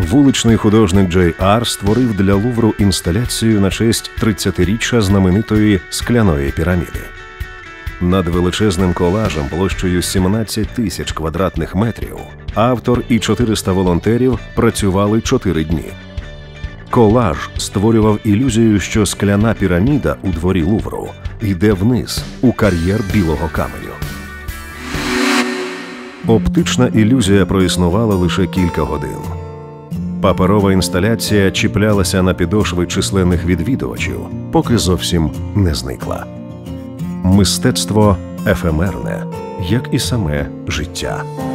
Вуличний художник Джей Ар створив для Лувру інсталяцію на честь 30-річчя знаменитої скляної піраміди. Над величезним колажем площею 17 тисяч квадратних метрів автор і 400 волонтерів працювали 4 дні. Колаж створював ілюзію, що скляна піраміда у дворі Лувру йде вниз, у кар'єр білого каменю. Оптична ілюзія проіснувала лише кілька годин. Паперова інсталяція чіплялася на підошви численних відвідувачів, поки зовсім не зникла. Мистецтво ефемерне, як і саме життя.